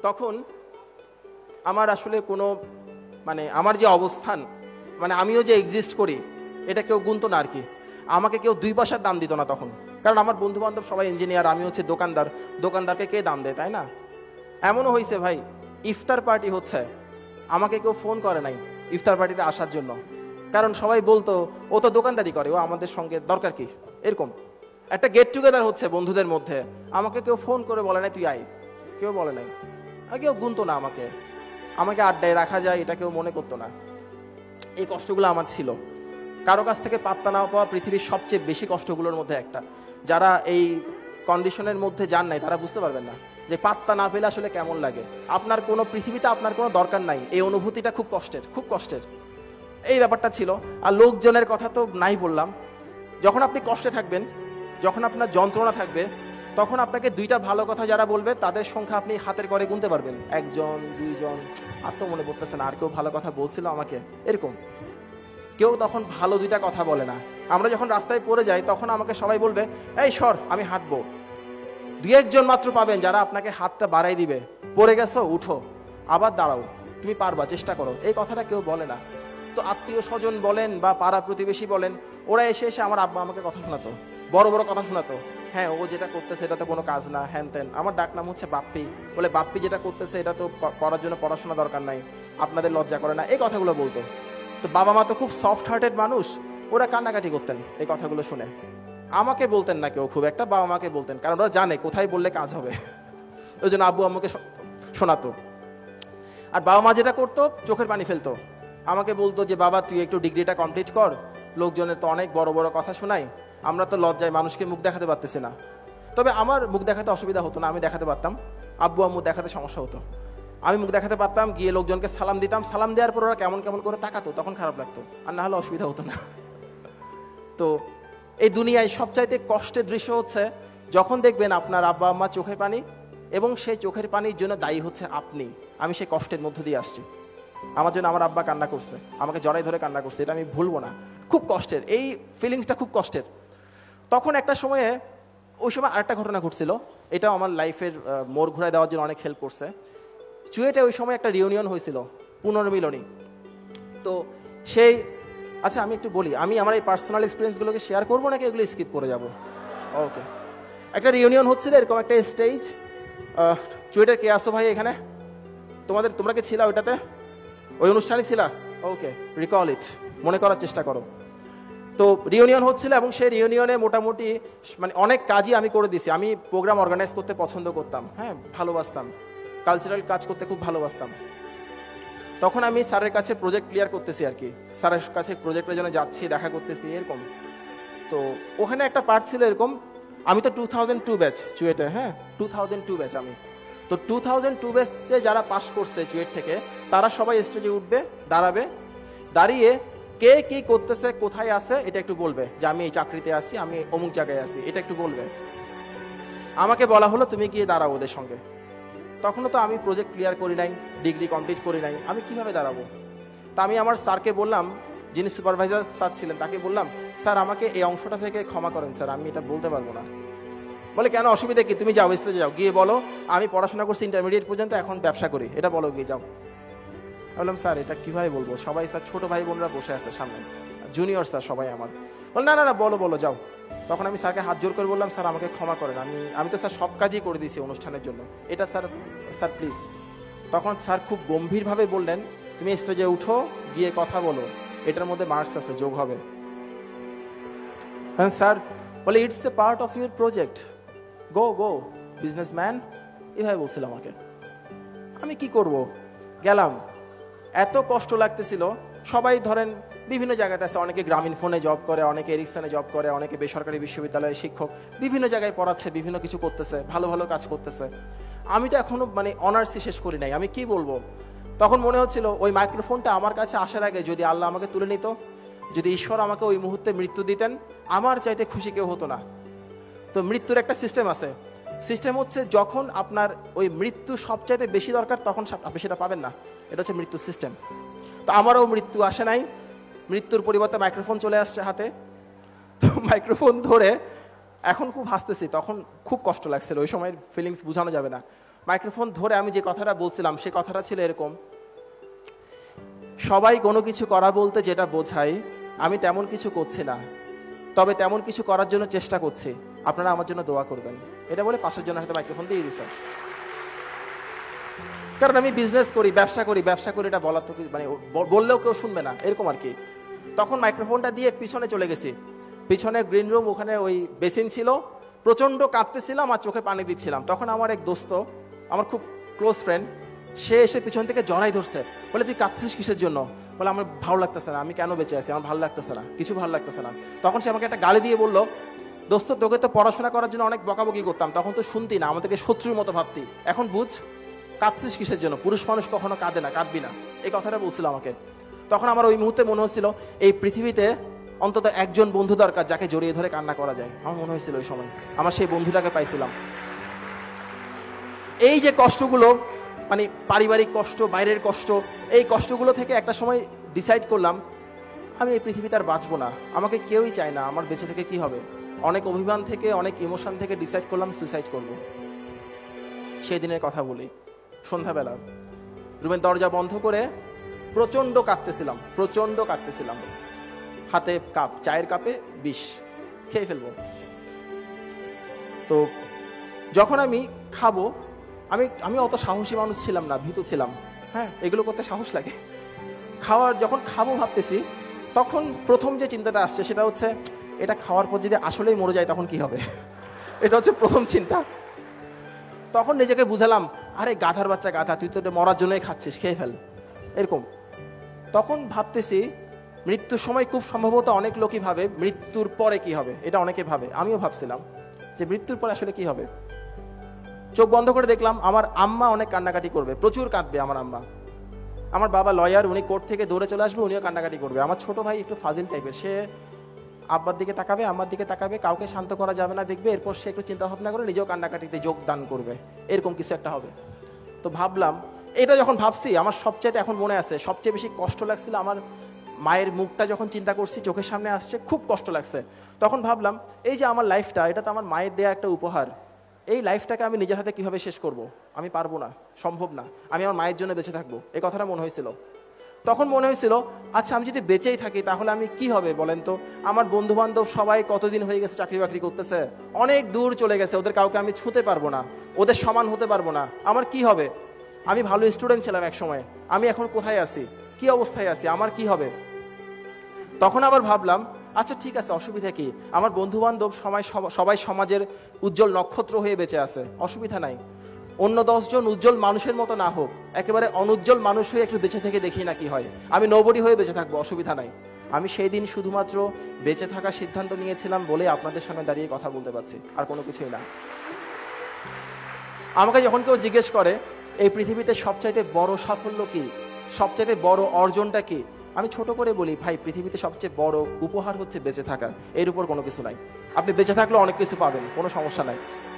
তখন আমার আসলে কোনো মানে আমার যে অবস্থান, মানে আমিও যে এক্সিস্ট করি এটা কেউ গুনতো না আর কি। আমাকে কেউ 2 পয়সার দাম দিত না তখন, কারণ আমার বন্ধু বান্ধব সবাই ইঞ্জিনিয়ার, আমি হচ্ছে দোকানদার। দোকানদারকে কে দাম দেয়, তাই না? এমনও হয়েছে ভাই, ইফতার পার্টি হচ্ছে, আমাকে কেউ ফোন করে নাই ইফতার পার্টিতে আসার জন্য, কারণ সবাই বলতো ও তো দোকানদারি করে, ও আমাদের সঙ্গে দরকার কি। এরকম একটা গেট টুগেদার হচ্ছে বন্ধুদের মধ্যে, আমাকে কেউ ফোন করে বলে নাই তুই আয়, কেউ বলে নাই। আর কেউ গুনতো না আমাকে, আমাকে আড্ডায় রাখা যায় এটা কেউ মনে করতো না। এই কষ্টগুলো আমার ছিল। কারো কাছ থেকে পাত্তা না পাওয়া পৃথিবীর সবচেয়ে বেশি কষ্টগুলোর মধ্যে একটা। যারা এই কন্ডিশনের মধ্যে যান নাই তারা বুঝতে পারবেন না যে পাত্তা না পেলে আসলে কেমন লাগে। আপনার কোনো পৃথিবীতে আপনার কোনো দরকার নাই, এই অনুভূতিটা খুব কষ্টের, খুব কষ্টের। এই ব্যাপারটা ছিল। আর লোকজনের কথা তো নাই বললাম। যখন আপনি কষ্টে থাকবেন, যখন আপনার যন্ত্রণা থাকবে, তখন আপনাকে 2টা ভালো কথা যারা বলবে তাদের সংখ্যা আপনি হাতের করে গুনতে পারবেন, 1 জন 2 জন, আর তো মনে পড়তেছে না আর কেউ ভালো কথা বলছিল আমাকে এরকম। কেউ তখন ভালো 2টা কথা বলে না। আমরা যখন রাস্তায় পড়ে যাই তখন আমাকে সবাই বলবে এই সর আমি হাঁটবো। 2-1 জন মাত্র পাবেন যারা আপনাকে হাতটা বাড়াই দিবে, পড়ে গেছো উঠো আবার দাঁড়াও, তুমি পারবা, চেষ্টা করো। এই কথাটা কেউ বলে না। তো আত্মীয় স্বজন বলেন বা পাড়া প্রতিবেশী বলেন, ওরা এসে এসে আমার আব্বা আমাকে কথা শোনাতো, বড় বড় কথা শোনাতো। হ্যাঁ ও যেটা করতেছে এটা তো কোনো কাজ না, হ্যান ত্যান। আমার ডাক নাম হচ্ছে বাপ্পি, বলে বাপ্পি যেটা করতেছে এটা তো করার জন্য পড়াশোনা দরকার নাই, আপনাদের লজ্জা করে না, এই কথাগুলো বলতো। তো বাবা মা তো খুব সফট হার্টেড মানুষ, ওরা কান্নাকাটি করতেন এই কথাগুলো শুনে। আমাকে বলতেন না কেউ খুব একটা, বাবা মাকে বলতেন, কারণ ওরা জানে কোথায় বললে কাজ হবে। ওই জন্য আব্বু আম্মুকে শোনাতো। আর বাবা মা যেটা করতো চোখের পানি ফেলতো, আমাকে বলতো যে বাবা তুই একটু ডিগ্রিটা কমপ্লিট কর, লোকজনের তো অনেক বড় বড় কথা শোনাই, আমরা তো লজ্জায় মানুষকে মুখ দেখাতে পারতেছি না। তবে আমার মুখ দেখাতে অসুবিধা হতো না, আমি দেখাতে পারতাম। আব্বু আম্মু দেখাতে সমস্যা হতো। আমি মুখ দেখাতে পারতাম, গিয়ে লোকজনকে সালাম দিতাম, সালাম দেওয়ার পর ওরা কেমন কেমন করে তাকাতো, তখন খারাপ লাগতো, আর না হলে অসুবিধা হতো না। তো এই দুনিয়ায় সবচাইতে কষ্টের দৃশ্য হচ্ছে যখন দেখবেন আপনার আব্বা আম্মা চোখের পানি, এবং সেই চোখের পানির জন্য দায়ী হচ্ছে আপনি। আমি সেই কষ্টের মধ্য দিয়ে আসছি। আমার জন্য আমার আব্বা কান্না করছে, আমাকে জড়াই ধরে কান্না করছে, এটা আমি ভুলবো না। খুব কষ্টের, এই ফিলিংসটা খুব কষ্টের। তখন একটা সময়ে, ওই সময় আরেকটা ঘটনা ঘটছিল, এটাও আমার লাইফের মোড় ঘুরায় দেওয়ার জন্য অনেক হেল্প করছে। চুয়েটে ওই সময় একটা রিউনিয়ন হয়েছিল, পুনর্মিলনী। তো সেই, আচ্ছা আমি একটু বলি, আমি আমার এই পার্সোনাল এক্সপিরিয়েন্সগুলোকে শেয়ার করবো নাকি এগুলো স্কিপ করে যাব? ওকে। একটা রিউনিয়ন হচ্ছিল, এরকম একটা স্টেজ। চুয়েটের কে আসো ভাই এখানে? তোমরা কি ছিলা ওইটাতে? ওই অনুষ্ঠানে ছিলা? ওকে, রিকল ইট, মনে করার চেষ্টা করো। তো রিউনিয়ন হচ্ছিল, এবং সেই রিউনিয়নে মোটামুটি মানে অনেক কাজই আমি করে দিছি। আমি প্রোগ্রাম অর্গানাইজ করতে পছন্দ করতাম, হ্যাঁ ভালোবাসতাম, কালচারাল কাজ করতে খুব ভালোবাসতাম। তখন আমি স্যারের কাছে প্রজেক্ট ক্লিয়ার করতেছি আর কি, স্যারের কাছে প্রজেক্টের জন্য যাচ্ছি, দেখা করতেছি এরকম। তো ওখানে একটা পার্ট ছিল এরকম, আমি তো 2002 ব্যাচ চুয়েটে, হ্যাঁ 2002 ব্যাচ আমি। তো 2002 ব্যাচে যারা পাস করছে চুয়েট থেকে, তারা সবাই স্টেজে উঠবে, দাঁড়াবে, দাঁড়িয়ে কে কি করতেছে, কোথায় আছে এটা একটু বলবে, যে আমি এই চাকরিতে আসছি, আমি অমুক জায়গায় আছি, এটা একটু বলবে। আমাকে বলা হলো তুমি গিয়ে দাঁড়াও ওদের সঙ্গে। তখনও তো আমি প্রজেক্ট ক্লিয়ার করি নাই, ডিগ্রি কমপ্লিট করি নাই, আমি কিভাবে দাঁড়াবো? তা আমি আমার স্যারকে বললাম, যিনি সুপারভাইজার স্যার ছিলেন, তাকে বললাম স্যার আমাকে এই অংশটা থেকে ক্ষমা করেন স্যার, আমি এটা বলতে পারবো না। বলে কেন, অসুবিধা কি, তুমি যাও স্টেজে যাও, গিয়ে বলো আমি পড়াশোনা করছি ইন্টারমিডিয়েট পর্যন্ত, এখন ব্যবসা করি, এটা বলো, গিয়ে যাও। বললাম স্যার এটা কিভাবে বলবো, সবাই স্যার ছোট ভাই বোনরা বসে আছে সামনে, জুনিয়র স্যার সবাই আমার। বল না না না বলো বলো যাও। তখন আমি স্যারকে হাত জোর করে বললাম স্যার আমাকে ক্ষমা করেন, আমি তো স্যার সব কাজই করে দিয়েছি অনুষ্ঠানের জন্য, এটা স্যার স্যার প্লিজ। তখন স্যার খুব গম্ভীরভাবে বললেন তুমি স্টেজে উঠো, গিয়ে কথা বলো, এটার মধ্যে মার্কস আছে, যোগ হবে। স্যার বলে it's a part of your project, go go businessman, এভাবে বলছিল আমাকে। আমি কি করব, গেলাম। এত কষ্ট লাগতেছিল। সবাই ধরেন বিভিন্ন জায়গাতে আছে, অনেকে গ্রামীণ ফোনে জব করে, অনেকে এরিকসনে জব করে, অনেকে বেসরকারি বিশ্ববিদ্যালয়ে শিক্ষক, বিভিন্ন জায়গায় পড়াচ্ছে, বিভিন্ন কিছু করতেছে, ভালো ভালো কাজ করতেছে। আমি তো এখনো মানে অনার্সই শেষ করি নাই, আমি কি বলবো। তখন মনে হচ্ছিল ওই মাইক্রোফোনটা আমার কাছে আসার আগে যদি আল্লাহ আমাকে তুলে নিত, যদি ঈশ্বর আমাকে ওই মুহূর্তে মৃত্যু দিতেন, আমার চাইতে খুশি কেউ হতো না। তো মৃত্যুর একটা সিস্টেম আছে, সিস্টেম হচ্ছে যখন আপনার ওই মৃত্যু সবচাইতে বেশি দরকার তখন আপনি সেটা পাবেন না, এটা হচ্ছে মৃত্যুর সিস্টেম। তো আমারও মৃত্যু আসে নাই, মৃত্যুর পরিবর্তে মাইক্রোফোন চলে আসছে হাতে। তো মাইক্রোফোন ধরে এখন খুব হাসতেছি, তখন খুব কষ্ট লাগছিল, ওই সময়ের ফিলিংস বোঝানো যাবে না। মাইক্রোফোন ধরে আমি যে কথাটা বলছিলাম সে কথাটা ছিল এরকম, সবাই কোনো কিছু করা বলতে যেটা বোঝায় আমি তেমন কিছু করছি না, তবে তেমন কিছু করার জন্য চেষ্টা করছি, আপনারা আমার জন্য দোয়া করবেন। এটা বলে পাশের জন্য হয়তো মাইক্রোফোন দিয়ে দিছে। কারণ আমি বিজনেস করি, ব্যবসা করি, এটা বলার তো মানে বললেও কেউ শুনবে না এরকম আর কি। তখন মাইক্রোফোনটা দিয়ে পিছনে চলে গেছি, পিছনে গ্রিন রুম, ওখানে ওই বেসিন ছিল, প্রচণ্ড কাঁদতেছিলাম আর চোখে পানি দিচ্ছিলাম। তখন আমার এক দোস্ত, আমার খুব ক্লোজ ফ্রেন্ড, সে এসে পিছন থেকে জড়াই ধরছে, বলে তুই কাঁদছিস কিসের জন্য? বলে আমার ভালো লাগতেছে না, আমি কেন বেঁচে আছি, আমার ভালো লাগতেছে না, কিছু ভালো লাগতেছে না। তখন সে আমাকে একটা গালি দিয়ে বললো, দোস্ত তোকে তো পড়াশোনা করার জন্য অনেক বকাবকি করতাম, তখন তো শুনতি না, আমাদেরকে শত্রুর মতো ভাবতি, এখন বুঝ কাঁদছিস কিসের জন্য, পুরুষ মানুষ কখনো কাঁদে না, কাঁদবি না, এই কথাটা বলছিল আমাকে। তখন আমার ওই মুহূর্তে মনে হচ্ছিল এই পৃথিবীতে অন্তত একজন বন্ধু দরকার যাকে জড়িয়ে ধরে কান্না করা যায়। আমার মনে হয়েছিল ওই সময় আমার সেই বন্ধুটাকে পাইছিলাম। এই যে কষ্টগুলো, মানে পারিবারিক কষ্ট, বাইরের কষ্ট, এই কষ্টগুলো থেকে একটা সময় ডিসাইড করলাম আমি এই পৃথিবীতে আর বাঁচবো না, আমাকে কেউই চায় না, আমার বেঁচে থেকে কি হবে। অনেক অভিমান থেকে, অনেক ইমোশন থেকে ডিসাইড করলাম সুইসাইড করব। সেই দিনের কথা বলি, সন্ধ্যাবেলা রুমের দরজা বন্ধ করে প্রচণ্ড কাঁদতেছিলাম, হাতে কাপ, চায়ের কাপে বিষ, খেয়ে ফেলবো। তো যখন আমি খাবো, আমি অত সাহসী মানুষ ছিলাম না, ভীতু ছিলাম। হ্যাঁ, এগুলো করতে সাহস লাগে। যখন খাবো ভাবতেছি, তখন প্রথম যে চিন্তাটা আসছে সেটা হচ্ছে এটা খাওয়ার পর যদি আসলেই মরে যায় তখন কি হবে। এটা হচ্ছে প্রথম চিন্তা। তখন নিজেকে বুঝালাম, আরে গাধার বাচ্চা গাধা, তুই তো মরার জন্যই খাচ্ছিস, খেয়ে ফেল, এরকম। তখন ভাবতেছি মৃত্যুর সময় খুব সম্ভবত অনেক লোকই ভাবে মৃত্যুর পরে কি হবে, এটা অনেকে ভাবে, আমিও ভাবছিলাম যে মৃত্যুর পরে আসলে কি হবে। চোখ বন্ধ করে দেখলাম আমার আম্মা অনেক কান্নাকাটি করবে, প্রচুর কাঁদবে আমার আম্মা। আমার বাবা লয়ার, উনি কোর্ট থেকে দৌড়ে চলে আসবে, উনিও কান্নাকাটি করবে। আমার ছোট ভাই একটু ফাজিল টাইপের, সে আব্বার দিকে তাকাবে, আম্মার দিকে তাকাবে, কাউকে শান্ত করা যাবে না দেখবে, এরপর সে একটু চিন্তা ভাবনা করে নিজেও কান্নাকাটিতে যোগদান করবে, এরকম কিছু একটা হবে। তো ভাবলাম, এটা যখন ভাবছি আমার সবচেয়ে এখন মনে আছে, সবচেয়ে বেশি কষ্ট লাগছিল আমার মায়ের মুখটা যখন চিন্তা করছি, চোখের সামনে আসছে, খুব কষ্ট লাগছে। তখন ভাবলাম এই যে আমার লাইফটা, এটা তো আমার মায়ের দেয়া একটা উপহার, এই লাইফটাকে আমি নিজের হাতে কিভাবে শেষ করব, আমি পারবো না, সম্ভব না, আমি আমার মায়ের জন্য বেঁচে থাকবো, এই কথাটা মনে হয়েছিল। তখন মনে হয়েছিল আচ্ছা আমি যদি বেঁচেই থাকি তাহলে আমি কি হবে বলেন তো, আমার বন্ধু বান্ধব সবাই কতদিন হয়ে গেছে চাকরি বাকরি করতেছে, অনেক দূর চলে গেছে, ওদের কাউকে আমি ছুঁতে পারবো না, ওদের সমান হতে পারবো না, আমার কি হবে? আমি ভালো স্টুডেন্ট ছিলাম এক সময়, আমি এখন কোথায় আছি, কি অবস্থায় আছি, আমার কি হবে? তখন আবার ভাবলাম আচ্ছা ঠিক আছে, অসুবিধা কি, আমার বন্ধু বান্ধব সবাই সমাজের উজ্জ্বল নক্ষত্র হয়ে বেঁচে আছে, অসুবিধা নাই, অন্য 10 জন উজ্জ্বল মানুষের মতো না হোক, একেবারে অনুজ্জ্বল মানুষ হয়ে একটু বেঁচে থেকে দেখি না কি হয়, আমি নোবডি হয়ে বেঁচে থাকবো, অসুবিধা নাই। আমি সেই দিন শুধুমাত্র বেঁচে থাকার সিদ্ধান্ত নিয়েছিলাম বলে আপনাদের সামনে দাঁড়িয়ে কথা বলতে পারছি, আর কোনো কিছুই না। আমাকে যখন কেউ জিজ্ঞেস করে এই পৃথিবীতে সবচাইতে বড় সাফল্য কি, সবচাইতে বড় অর্জনটা কি, আমি ছোট করে বলি ভাই পৃথিবীতে সবচেয়ে বড় উপহার হচ্ছে বেঁচে থাকা, এর উপর কোনো কিছু নাই। আপনি বেঁচে থাকলে অনেক কিছু পাবেন, কোনো সমস্যা নাই।